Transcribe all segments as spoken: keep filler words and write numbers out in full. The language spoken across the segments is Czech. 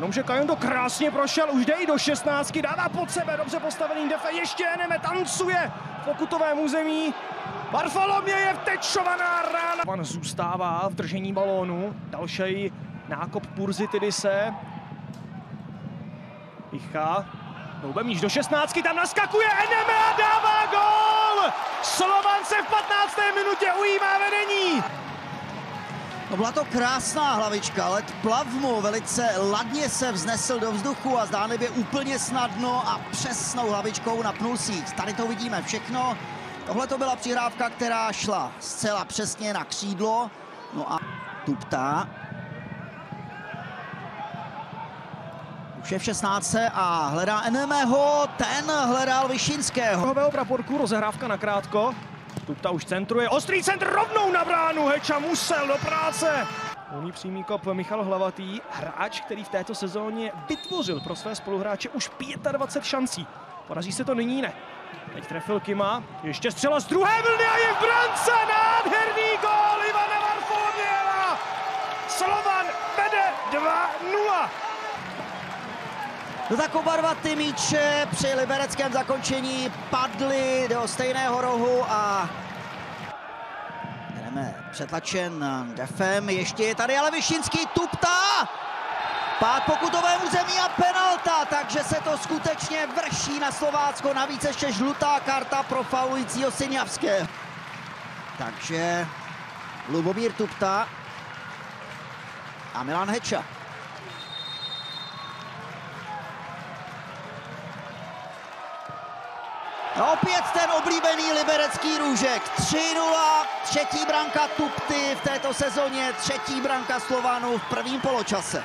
Jenomže Kajondo krásně prošel, už jde i do šestnáctky, dává pod sebe, dobře postavený Defe, ještě Eneme tancuje v pokutovém území. Varfolomějev tečovaná rána. Van zůstává v držení balónu, další nákop Purzitidise. Icha, Loubemíš do šestnáctky, tam naskakuje Eneme a dává gól! Slovan se v patnácté minutě ujímá vedení. No byla to krásná hlavička, let plavmu velice ladně se vznesl do vzduchu a zdánlivě úplně snadno a přesnou hlavičkou napnul síť. Tady to vidíme všechno. Tohle to byla přihrávka, která šla zcela přesně na křídlo. No a Tupta. Už je v šestnáctce a hledá Enemeho, ten hledal Vyšinského. Rohového praporku, rozehrávka nakrátko. Tupta už centruje, ostrý centr rovnou na bránu, Heča musel do práce. Volný přímý kop Michal Hlavatý, hráč, který v této sezóně vytvořil pro své spoluhráče už dvacet pět šancí. Podaří se to nyní, ne. Teď trefil Kima, ještě střela z druhé vlny a je v brance, nádherný gól Ivana Varfolomějeva. Slovan vede dva nula. No tak oba dva ty míče při libereckém zakončení padly do stejného rohu a jdeme přetlačen Defem, ještě je tady ale Vyšinský, Tupta, pád pokutovému zemí a penalta, takže se to skutečně vrší na Slovácko, navíc ještě žlutá karta pro faulujícího Syňavského. Takže Lubomír Tupta a Milan Heča. A opět ten oblíbený liberecký růžek. tři nula, třetí branka Tupty v této sezóně, třetí branka Slovanu v prvním poločase.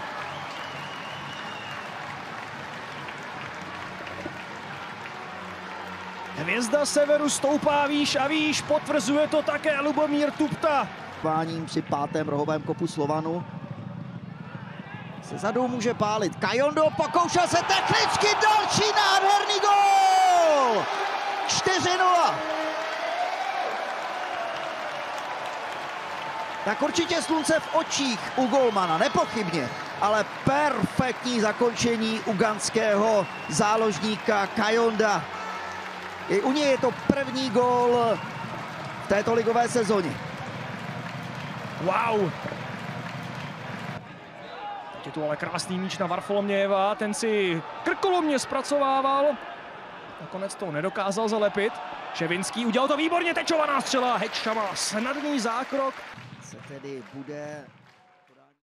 Hvězda severu stoupá výš a výš, potvrzuje to také Lubomír Tupta. Páním při pátém rohovém kopu Slovanu. Se zadou může pálit Kajondo, pokoušel se technicky, další nádherný gól! čtyři nula. Tak určitě slunce v očích u golmana, nepochybně, ale perfektní zakončení uganského záložníka Kajonda. I u něj je to první gól v této ligové sezóně. Wow! Teď je tu ale krásný míč na Varfolomějeva, ten si krkolomně zpracovával. Nakonec to nedokázal zalepit. Ševinský udělal to výborně, tečovaná střela, Heča má snadný zákrok. Se tedy bude